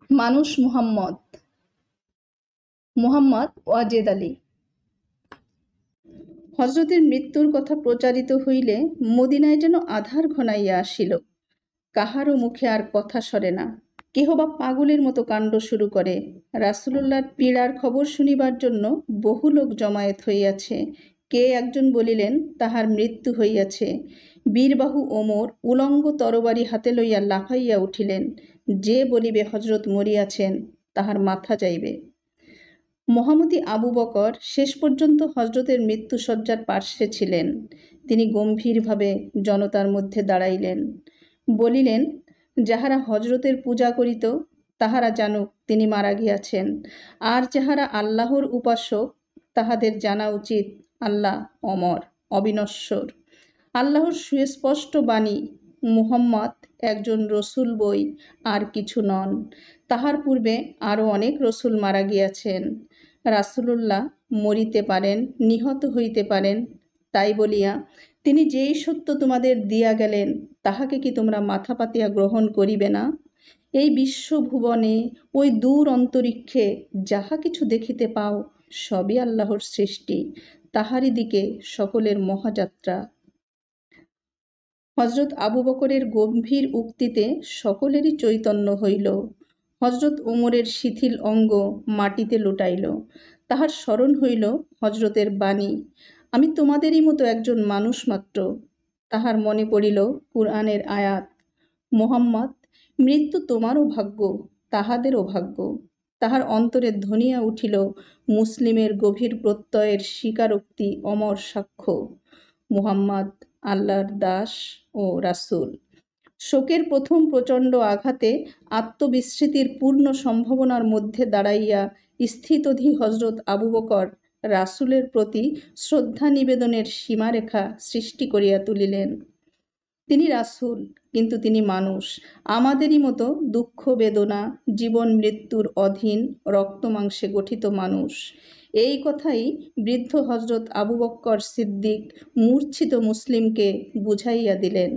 মানুষ মুহাম্মদ ওয়াজেদ আলী। হজরতের মৃত্যুর কথা প্রচারিত হইলে মদিনায় যেন আধার ঘনাইয়া আসিল। কাহারও মুখে আর কথা সরে না। কেহ বা পাগলের মতো কাণ্ড শুরু করে। রাসূলুল্লাহর পীড়ার খবর শুনিবার জন্য বহু লোক জমায়েত হইয়াছে। কে একজন বলিলেন তাহার মৃত্যু হইয়াছে। বীরবাহু ওমর উলঙ্গ তরবারি হাতে লইয়া লাফাইয়া উঠিলেন। যে বলিবে হজরত মরিয়াছেন তাহার মাথা যাইবে। মহামতি আবু বকর শেষ পর্যন্ত হজরতের মৃত্যুশয্যার পার্শ্বে ছিলেন। তিনি গম্ভীরভাবে জনতার মধ্যে দাঁড়াইলেন, বলিলেন, যাহারা হজরতের পূজা করিত তাহারা জানুক তিনি মারা গিয়াছেন, আর যাহারা আল্লাহর উপাসক তাহাদের জানা উচিত আল্লাহ অমর, অবিনশ্বর। আল্লাহর সুস্পষ্ট বাণী, মুহাম্মদ একজন রসুল বই, আর কিছু নন। তাহার পূর্বে আরও অনেক রসুল মারা গিয়াছেন। রাসূলুল্লাহ মরিতে পারেন, নিহত হইতে পারেন, তাই বলিয়া তিনি যেই সত্য তোমাদের দিয়া গেলেন তাহাকে কি তোমরা মাথা পাতিয়া গ্রহণ করিবে না? এই বিশ্বভুবনে ওই দূর অন্তরিক্ষে যাহা কিছু দেখিতে পাও সবই আল্লাহর সৃষ্টি, তাহারই দিকে সকলের মহাযাত্রা। হজরত আবু বকরের গম্ভীর উক্তিতে সকলেরই চৈতন্য হইল। হজরত ওমরের শিথিল অঙ্গ মাটিতে লুটাইল। তাহার স্মরণ হইল হজরতের বাণী, আমি তোমাদেরই মতো একজন মানুষ মাত্র। তাহার মনে পড়িল কুরআনের আয়াত, মুহাম্মদ, মৃত্যু তোমারও ভাগ্য, তাহাদেরও ভাগ্য। তাহার অন্তরে ধ্বনিয়া উঠিল মুসলিমের গভীর প্রত্যয়ের স্বীকারোক্তি, অমর সাক্ষ্য, মুহাম্মদ আল্লাহর দাস ও রাসূল। শোকের প্রথম প্রচণ্ড আঘাতে আত্মবিস্মৃতির পূর্ণ সম্ভাবনার মধ্যে দাঁড়াইয়া স্থিতধী হজরত আবু বকর রাসূলের প্রতি শ্রদ্ধা নিবেদনের সীমারেখা সৃষ্টি করিয়া তুলিলেন। তিনি রাসূল, কিন্তু তিনি মানুষ, আমাদেরই মতো দুঃখ বেদনা, জীবন মৃত্যুর অধীন, রক্তমাংসে গঠিত মানুষ। এই কথাই বৃদ্ধ হজরত আবু বকর সিদ্দিক মূর্ছিত মুসলিমকে বুঝাইয়া দিলেন।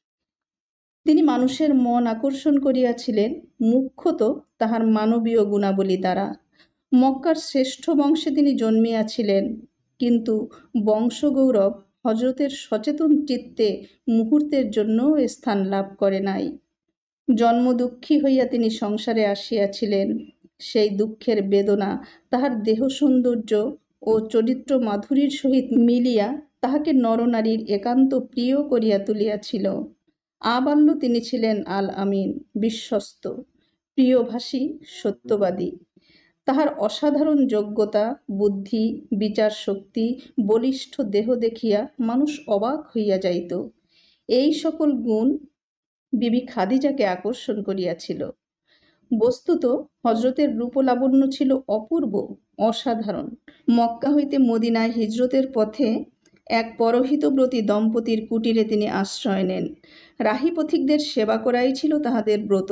তিনি মানুষের মন আকর্ষণ করিয়াছিলেন মুখ্যত তাহার মানবীয় গুণাবলী দ্বারা। মক্কার শ্রেষ্ঠ বংশে তিনি জন্মিয়াছিলেন, কিন্তু বংশগৌরব হজরতের সচেতন চিত্তে মুহূর্তের জন্য স্থান লাভ করে নাই। জন্মদুঃখী হইয়া তিনি সংসারে আসিয়াছিলেন। সেই দুঃখের বেদনা তাহার দেহ সৌন্দর্য ও চরিত্র মাধুরীর সহিত মিলিয়া তাহাকে নরনারীর একান্ত প্রিয় করিয়া তুলিয়াছিল। আবাল্য তিনি ছিলেন আল আমিন, বিশ্বস্ত, প্রিয়ভাষী, সত্যবাদী। তাহার অসাধারণ যোগ্যতা, বুদ্ধি, বিচার শক্তি, বলিষ্ঠ দেহ দেখিয়া মানুষ অবাক হইয়া যাইত। এই সকল গুণ বিবি খাদিজাকে আকর্ষণ করিয়াছিল। বস্তুত হজরতের রূপলাবণ্য ছিল অপূর্ব, অসাধারণ। মক্কা হইতে মদিনায় হিজরতের পথে এক পরহিতব্রতী দম্পতির কুটিরে তিনি আশ্রয় নেন। রাহি পথিকদের সেবা করাই ছিল তাহাদের ব্রত।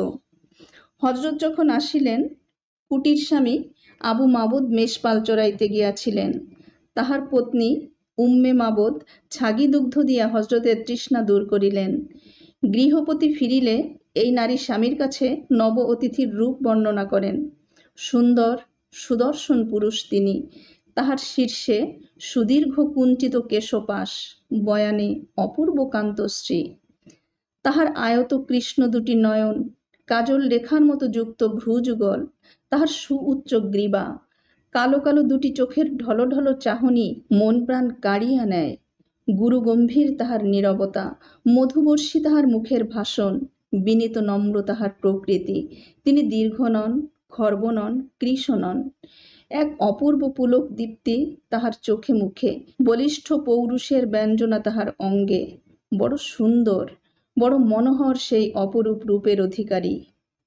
হজরত যখন আসিলেন, কুটির স্বামী আবু মাবুদ মেষপাল চড়াইতে গিয়াছিলেন। তাহার পত্নী উম্মে মাবুদ ছাগি দুগ্ধ দিয়া হজরতের তৃষ্ণা দূর করিলেন। গৃহপতি ফিরিলে এই নারী স্বামীর কাছে নব অতিথির রূপ বর্ণনা করেন। সুন্দর সুদর্শন পুরুষ তিনি। তাহার শীর্ষে সুদীর্ঘ কুঞ্চিত কেশপাশ, বয়ানে অপূর্ব কান্তশ্রী। তাহার আয়ত কৃষ্ণ দুটি নয়ন, কাজল রেখার মতো যুক্ত ভ্রুযুগল, তাহার সুউচ্চ গ্রীবা, কালো কালো দুটি চোখের ঢলঢল চাহনি মন প্রাণ কাড়িয়া নেয়। গুরুগম্ভীর তাহার নীরবতা, মধুবর্ষী তাহার মুখের ভাষণ, বিনীত নম্র তাহার প্রকৃতি। তিনি দীর্ঘ নন, খর্ব নন, কৃশ নন। এক অপূর্ব পুলক দীপ্তি তাহার চোখে মুখে, বলিষ্ঠ পৌরুষের ব্যঞ্জনা তাহার অঙ্গে। বড় সুন্দর, বড় মনোহর সেই অপরূপ রূপের অধিকারী।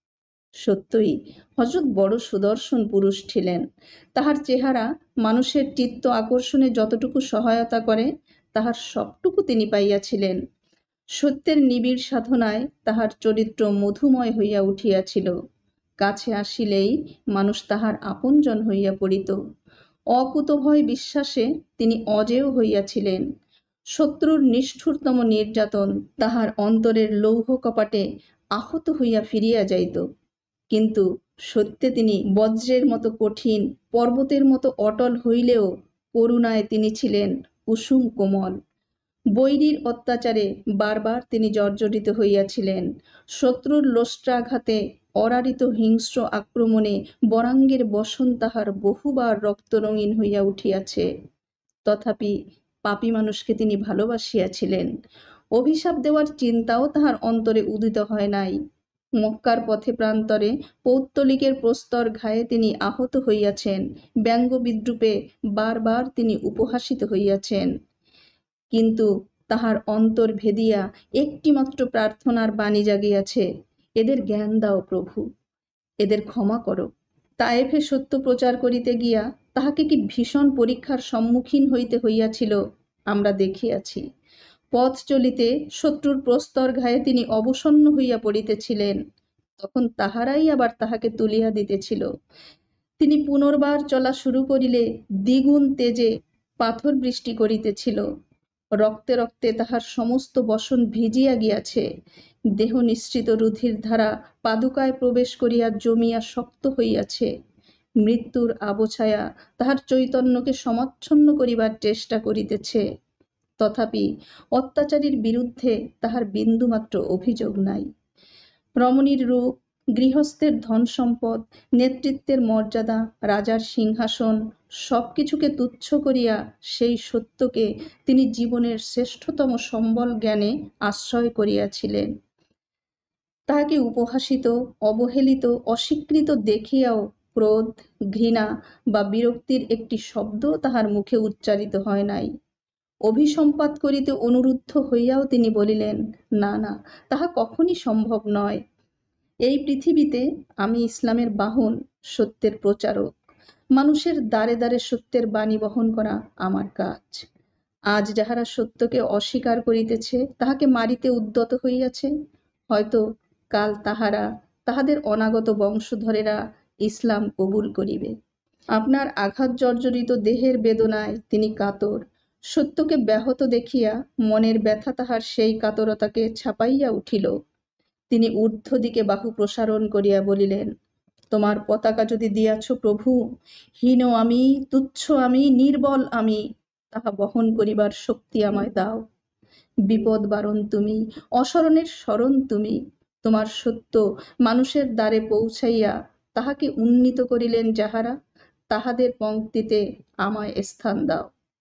সত্যই হযরত বড় সুদর্শন পুরুষ ছিলেন। তাহার চেহারা মানুষের চিত্ত আকর্ষণে যতটুকু সহায়তা করে তাহার সবটুকু তিনি পাইয়াছিলেন। সত্যের নিবিড় সাধনায় তাহার চরিত্র মধুময় হইয়া উঠিয়াছিল। কাছে আসিলেই মানুষ তাহার আপনজন হইয়া পড়িত। অকুতভয় বিশ্বাসে তিনি অজেয় হইয়াছিলেন। শত্রুর নিষ্ঠুরতম নির্যাতন তাহার অন্তরের লৌহ কপাটে আহত হইয়া ফিরিয়া যাইত। কিন্তু সত্যে তিনি বজ্রের মতো কঠিন, পর্বতের মতো অটল হইলেও করুণায় তিনি ছিলেন কুসুম কোমল। বৈরীর অত্যাচারে বারবার তিনি জর্জরিত হইয়াছিলেন। শত্রুর লোষ্টাঘাতে, অরারিত হিংস্র আক্রমণে বরাঙ্গের বসন তাহার বহুবার রক্তরঙিন হইয়া উঠিয়াছে। তথাপি পাপী মানুষকে তিনি ভালোবাসিয়াছিলেন। অভিশাপ দেওয়ার চিন্তাও তাহার অন্তরে উদিত হয় নাই। মক্কার পথে প্রান্তরে পৌত্তলিকের প্রস্তর ঘায়ে তিনি আহত হইয়াছেন। ব্যঙ্গ বিদ্রুপে বারবার তিনি উপহাসিত হইয়াছেন। কিন্তু তাহার অন্তর ভেদিয়া একটিমাত্র প্রার্থনার বাণী জাগিয়াছে, এদের জ্ঞান দাও প্রভু, এদের ক্ষমা করো। তায়েফে সত্য প্রচার করিতে গিয়া তাহাকে কি ভীষণ পরীক্ষার সম্মুখীন হইতে হইয়াছিল আমরা দেখিয়াছি। পথ চলিতে শত্রুর প্রস্তর ঘায়ে তিনি অবসন্ন হইয়া পড়িতেছিলেন, তখন তাহারাই আবার তাহাকে তুলিয়া দিতেছিল। তিনি পুনর্বার চলা শুরু করিলে দ্বিগুণ তেজে পাথর বৃষ্টি করিতেছিল। রক্তে রক্তে তাহার সমস্ত বসন ভিজিয়া গিয়াছে। দেহ নিঃসৃত রুধির ধারা পাদুকায় প্রবেশ করিয়া জমিয়া শক্ত হইয়াছে। মৃত্যুর আবছায়া তাহার চৈতন্যকে সমাচ্ছন্ন করিবার চেষ্টা করিতেছে। তথাপি অত্যাচারীর বিরুদ্ধে তাহার বিন্দুমাত্র অভিযোগ নাই। রমণীর রূপ, গৃহস্থের ধন সম্পদ, নেতৃত্বের মর্যাদা, রাজার সিংহাসন সব কিছুকে তুচ্ছ করিয়া সেই সত্যকে তিনি জীবনের শ্রেষ্ঠতম সম্বল জ্ঞানে আশ্রয় করিয়াছিলেন। তাহাকে উপহাসিত, অবহেলিত, অস্বীকৃত দেখিয়াও ক্রোধ, ঘৃণা বা বিরক্তির একটি শব্দ তাহার মুখে উচ্চারিত হয় নাই। অভিসম্পাত করিতে অনুরুদ্ধ হইয়াও তিনি বলিলেন, না না, তাহা কখনই সম্ভব নয়। এই পৃথিবীতে আমি ইসলামের বাহন, সত্যের প্রচারক। মানুষের দ্বারে দ্বারে সত্যের বাণী বহন করা আমার কাজ। আজ যাহারা সত্যকে অস্বীকার করিতেছে, তাহাকে মারিতে উদ্যত হইয়াছে, হয়তো কাল তাহারা, তাহাদের অনাগত বংশধরেরা ইসলাম কবুল করিবে। আপনার আঘাত জর্জরিত দেহের বেদনায় তিনি কাতর। সত্যকে ব্যাহত দেখিয়া মনের ব্যথা তাহার সেই কাতরতাকে ছাপাইয়া উঠিল। তিনি ঊর্ধ্ব দিকে বাহু প্রসারণ করিয়া বলিলেন, তোমার পতাকা যদি দিয়াছ প্রভু, হীন আমি, তুচ্ছ আমি, নির্বল আমি, তাহা বহন করিবার শক্তি আমায় দাও। বিপদ বারণ তুমি, অসরণের স্মরণ তুমি। তোমার সত্য মানুষের দ্বারে পৌঁছাইয়া তাহাকে উন্নীত করিলেন যাহারা, তাহাদের পংক্তিতে আমায় স্থান দাও।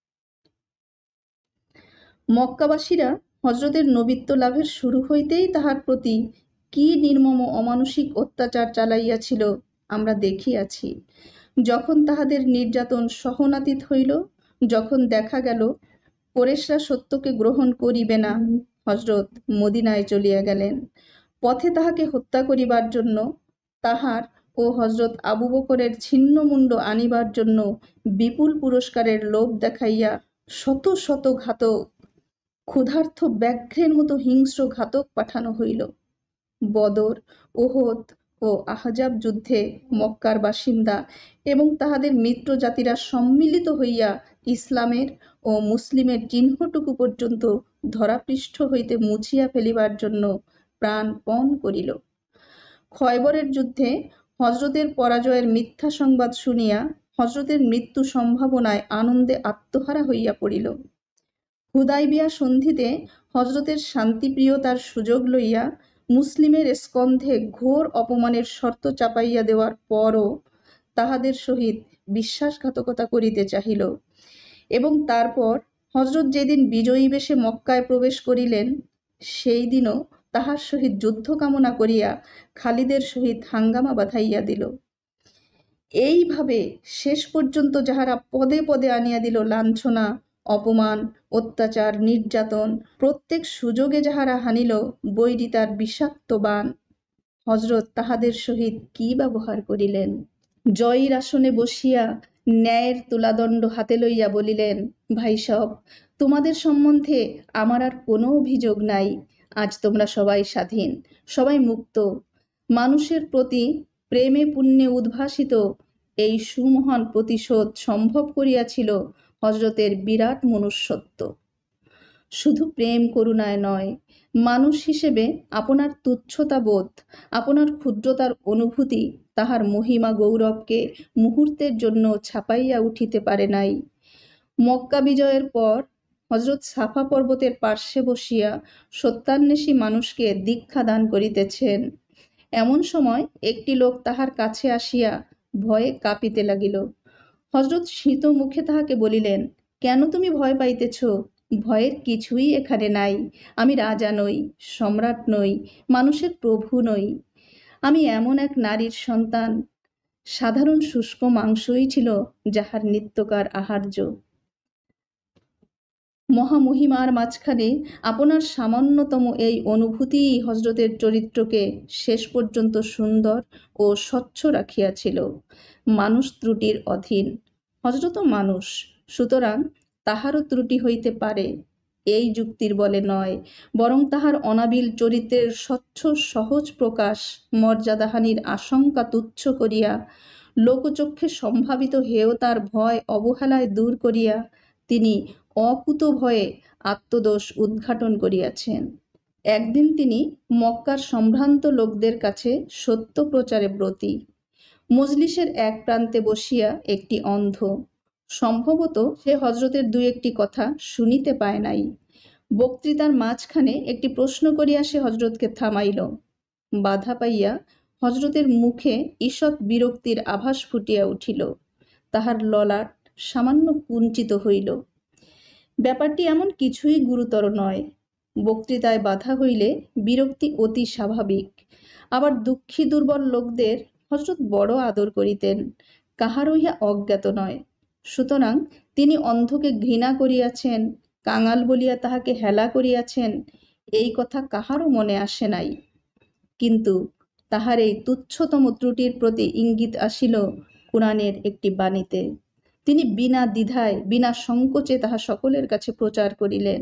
মক্কাবাসীরা হযরতের নবিত্ব লাভের শুরু হইতেই তাহার প্রতি কি নির্মম অমানুষিক অত্যাচার চালাইয়াছিল আমরা দেখিয়াছি। যখন তাহাদের নির্যাতন সহনাতীত হইল, যখন দেখা গেল কুরাইশরা সত্যকে গ্রহণ করিবে না, হযরত মদিনায় চলিয়া গেলেন। পথে তাহাকে হত্যা করিবার জন্য, তাহার ও হযরত আবু বকরের ছিন্নমুণ্ড আনিবার জন্য বিপুল পুরস্কারের লোভ দেখাইয়া শত শত ঘাতক, ক্ষুধার্ত ব্যাঘ্রের মতো হিংস্র ঘাতক পাঠানো হইল। বদর, ওহদ ও আহজাব যুদ্ধে মক্কার বাসিন্দা এবং তাহাদের মিত্র জাতিরা সম্মিলিত হইয়া ইসলামের ও মুসলিমের চিহ্নটুকু পর্যন্ত ধরাপৃষ্ঠ হইতে মুছিয়া ফেলিবার জন্য প্রাণপণ করিল। খয়বরের যুদ্ধে হযরতের পরাজয়ের মিথ্যা সংবাদ শুনিয়া হযরতের মৃত্যু সম্ভাবনায় আনন্দে আত্মহারা হইয়া পড়িল। হুদাইবিয়া সন্ধিতে হযরতের শান্তিপ্রিয়তার সুযোগ লইয়া মুসলিমের স্কন্ধে ঘোর অপমানের শর্ত চাপাইয়া দেওয়ার পরও তাহাদের সহিত বিশ্বাসঘাতকতা করিতে চাহিল এবং তারপর হযরত যেদিন বিজয়ী বেশে মক্কায় প্রবেশ করিলেন, সেই দিনও তাহার সহিত যুদ্ধ কামনা করিয়া খালিদের সহিত হাঙ্গামা বাধাইয়া দিল। এইভাবে শেষ পর্যন্ত যাহারা পদে পদে আনিয়া দিল লাঞ্ছনা, অপমান, অত্যাচার, নির্যাতন, প্রত্যেক সুযোগে যাহারা হানিল বৈরিতার বিষাক্ত বাণ, হযরত তাহাদের সহিত কি ব্যবহার করিলেন। জয়ীর আসনে বসিয়া ন্যায়ের তুলাদণ্ড হাতে লইয়া বলিলেন, ভাই সব, তোমাদের সম্বন্ধে আমার আর কোনো অভিযোগ নাই। আজ তোমরা সবাই স্বাধীন, সবাই মুক্ত। মানুষের প্রতি প্রেমে পুণ্যে উদ্ভাসিত এই সুমহান প্রতিশোধ সম্ভব করিয়াছিল হযরতের বিরাট মনুষ্যত্ব। শুধু প্রেম করুণায় নয়, মানুষ হিসেবে আপনার তুচ্ছতা বোধ, আপনার ক্ষুদ্রতার অনুভূতি তাহার মহিমা গৌরবকে মুহূর্তের জন্য ছাপাইয়া উঠিতে পারে নাই। মক্কা বিজয়ের পর হজরত সাফা পর্বতের পার্শ্বে বসিয়া সত্যান্বেষী মানুষকে দীক্ষা দান করিতেছেন। এমন সময় একটি লোক তাহার কাছে আসিয়া ভয়ে কাঁপিতে লাগিল। হজরত শীত মুখে তাহাকে বলিলেন, কেন তুমি ভয় পাইতেছ? ভয়ের কিছুই এখানে নাই। আমি রাজা নই, সম্রাট নই, মানুষের প্রভু নই। আমি এমন এক নারীর সন্তান, সাধারণ শুষ্ক মাংসই ছিল যাহার নিত্যকার আহার্য। মহামহিমার মাঝখানে আপনার সামান্যতম এই অনুভূতিই হজরতের চরিত্রকে শেষ পর্যন্ত সুন্দর ও স্বচ্ছ রাখিয়াছিল। মানুষ ত্রুটির অধীন, হজরতও মানুষ, সুতরাং তাহারও ত্রুটি হইতে পারে, এই যুক্তির বলে নয়, বরং তাহার অনাবিল চরিত্রের স্বচ্ছ সহজ প্রকাশ মর্যাদাহানির আশঙ্কা তুচ্ছ করিয়া, লোকচক্ষে সম্ভাবিত হেয়তার ভয় অবহেলায় দূর করিয়া তিনি অকুত ভয়ে আত্মদোষ উদ্ঘাটন করিয়াছেন। একদিন তিনি মক্কার সম্ভ্রান্ত লোকদের কাছে সত্য প্রচারে ব্রতী। মজলিসের এক প্রান্তে বসিয়া একটি অন্ধ, সম্ভবত সে হজরতের দু একটি কথা শুনিতে পায় নাই, বক্তৃতার মাঝখানে একটি প্রশ্ন করিয়া সে হজরতকে থামাইল। বাধা পাইয়া হজরতের মুখে ঈষৎ বিরক্তির আভাস ফুটিয়া উঠিল, তাহার ললাট সামান্য কুঞ্চিত হইল। ব্যাপারটি এমন কিছুই গুরুতর নয়। বক্তৃতায় বাধা হইলে বিরক্তি অতি স্বাভাবিক। আবার দুঃখী দুর্বল লোকদের হজরত বড় আদর করিতেন, কাহারও ইহা অজ্ঞাত নয়। সুতরাং তিনি অন্ধকে ঘৃণা করিয়াছেন, কাঙাল বলিয়া তাহাকে হেলা করিয়াছেন, এই কথা কাহারও মনে আসে নাই। কিন্তু তাহার এই তুচ্ছতম ত্রুটির প্রতি ইঙ্গিত আসিল কুরআনের একটি বাণীতে। তিনি বিনা দ্বিধায় বিনা সংকোচে তাহা সকলের কাছে প্রচার করিলেন।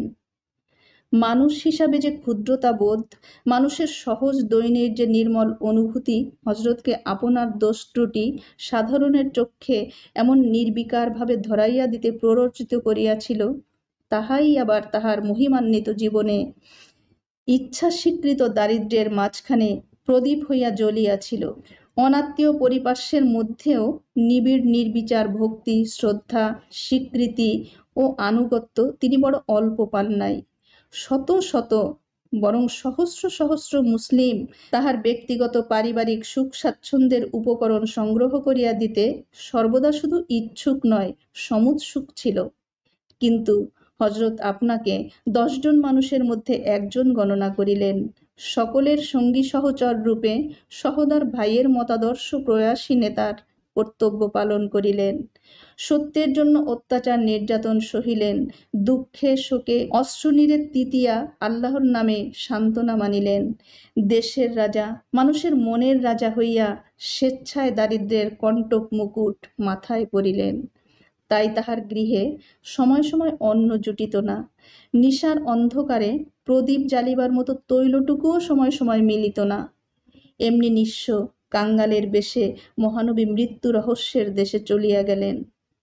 মানুষ হিসাবে যে ক্ষুদ্রতা বোধ, মানুষের সহজ দৈন্যের যে নির্মল অনুভূতি হজরতকে আপনার দোষ ত্রুটি সাধারণের চক্ষে এমন নির্বিকারভাবে ধরাইয়া দিতে প্ররোচিত করিয়াছিল, তাহাই আবার তাহার মহিমান্বিত জীবনে ইচ্ছা স্বীকৃত দারিদ্র্যের মাঝখানে প্রদীপ হইয়া জ্বলিয়াছিল। অনাত্মীয় পরিপার্শ্বের মধ্যেও নিবিড় নির্বিচার ভক্তি, শ্রদ্ধা, স্বীকৃতি ও আনুগত্য তিনি বড় অল্প পান নাই। শত শত, বরং সহস্র সহস্র মুসলিম তাহার ব্যক্তিগত পারিবারিক সুখ স্বাচ্ছন্দ্যের উপকরণ সংগ্রহ করিয়া দিতে সর্বদা শুধু ইচ্ছুক নয়, সমুৎসুক ছিল। কিন্তু হজরত আপনাকে 10 জন মানুষের মধ্যে একজন গণনা করিলেন, সকলের সঙ্গী সহচর রূপে সহোদর ভাইয়ের মতাদর্শ প্রয়াসী নেতার কর্তব্য পালন করিলেন, সত্যের জন্য অত্যাচার নির্যাতন সহিলেন, দুঃখে শোকে অশ্রুনীরে তিতিয়া আল্লাহর নামে সান্ত্বনা মানিলেন, দেশের রাজা, মানুষের মনের রাজা হইয়া স্বেচ্ছায় দারিদ্র্যের কণ্টক মুকুট মাথায় পরিলেন। তাই তাহার গৃহে সময় সময় অন্ন জুটিত না, নিশার অন্ধকারে প্রদীপ জ্বালিবার মতো তৈলটুকুও সময় সময় মিলিত না। এমনি নিঃস্ব কাঙ্গালের বেশে মহানবী মৃত্যু রহস্যের দেশে চলিয়া গেলেন।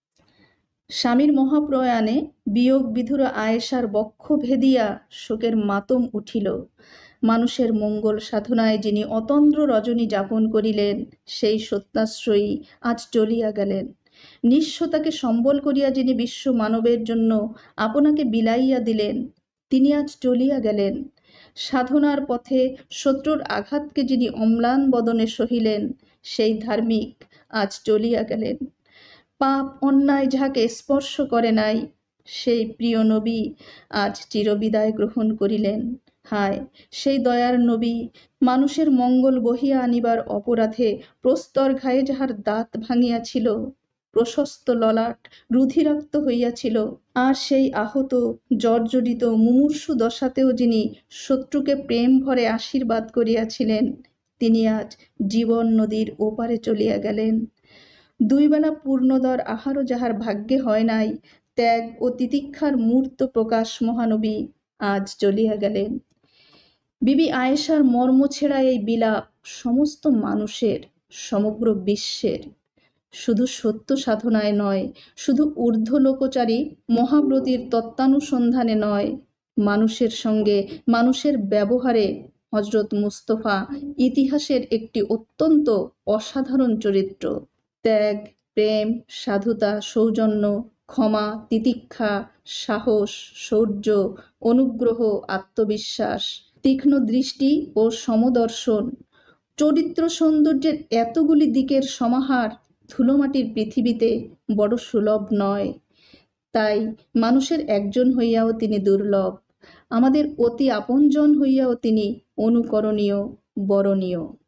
স্বামীর মহাপ্রয়াণে বিয়োগ বিধুর আয়েশার বক্ষ ভেদিয়া শোকের মাতম উঠিল। মানুষের মঙ্গল সাধনায় যিনি অতন্দ্র রজনী যাপন করিলেন, সেই সত্যাশ্রয়ী আজ চলিয়া গেলেন। নিঃস্বতাকে সম্বল করিয়া যিনি বিশ্ব মানবের জন্য আপনাকে বিলাইয়া দিলেন, তিনি আজ চলিয়া গেলেন। সাধনার পথে শত্রুর আঘাতকে যিনি অম্লান বদনে সহিলেন, সেই ধার্মিক আজ চলিয়া গেলেন। পাপ অন্যায় যাহাকে স্পর্শ করে নাই, সেই প্রিয় নবী আজ চিরবিদায় গ্রহণ করিলেন। হায়, সেই দয়ার নবী মানুষের মঙ্গল বহিয়া আনিবার অপরাধে প্রস্তর ঘায়ে যাহার দাঁত ভাঙিয়াছিল, প্রশস্ত ললাট রুধিরাক্ত হইয়াছিল, আর সেই আহত জর্জরিত মুমূর্ষু দশাতেও যিনি শত্রুকে প্রেম ভরে আশীর্বাদ করিয়াছিলেন, তিনি আজ জীবন নদীর ওপারে চলিয়া গেলেন। 2 বেলা পূর্ণদর আহারও যাহার ভাগ্যে হয় নাই, ত্যাগ ও তিতিক্ষার মূর্ত প্রকাশ মহানবী আজ চলিয়া গেলেন। বিবি আয়েশার মর্মছেড়া এই বিলাপ সমস্ত মানুষের, সমগ্র বিশ্বের। শুধু সত্য সাধনায় নয়, শুধু ঊর্ধ্বলোকচারী মহাব্রতীর তত্ত্বানুসন্ধানে নয়, মানুষের সঙ্গে মানুষের ব্যবহারে হজরত মুস্তফা ইতিহাসের একটি অত্যন্ত অসাধারণ চরিত্র। ত্যাগ, প্রেম, সাধুতা, সৌজন্য, ক্ষমা, তিতিক্ষা, সাহস, শৌর্য, অনুগ্রহ, আত্মবিশ্বাস, তীক্ষ্ণ দৃষ্টি ও সমদর্শন, চরিত্র সৌন্দর্যের এতগুলি দিকের সমাহার ধুলোমাটির পৃথিবীতে বড় সুলভ নয়। তাই মানুষের একজন হইয়াও তিনি দুর্লভ, আমাদের অতি আপনজন হইয়াও তিনি অনুকরণীয়, বরণীয়।